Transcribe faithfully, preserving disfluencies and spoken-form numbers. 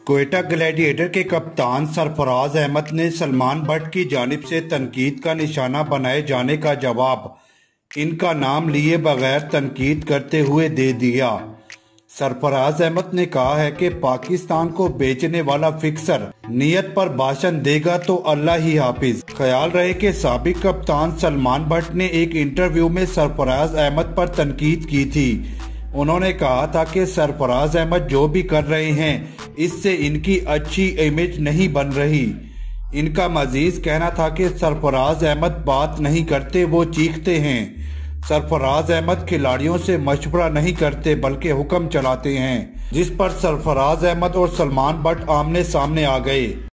Quetta gladiator के कप्तान सरफराज अहमद ने सलमान बट की जानिब से तनकीद का निशाना बनाए जाने का जवाब इनका नाम लिए बगैर तनकीद करते हुए दे दिया। सरफराज अहमद ने कहा है कि पाकिस्तान को बेचने वाला फिक्सर नियत पर भाषण देगा तो अल्लाह ही हाफिज। ख्याल रहे कि साबिक कप्तान सलमान बट ने एक इंटरव्यू में सरफराज अहमद पर तनकीद की थी। उन्होंने कहा था कि सरफराज अहमद जो भी कर रहे हैं इससे इनकी अच्छी इमेज नहीं बन रही। इनका मजीद कहना था कि सरफराज अहमद बात नहीं करते, वो चीखते हैं। सरफराज अहमद खिलाड़ियों से मशवरा नहीं करते बल्कि हुक्म चलाते हैं, जिस पर सरफराज अहमद और सलमान बट आमने सामने आ गए।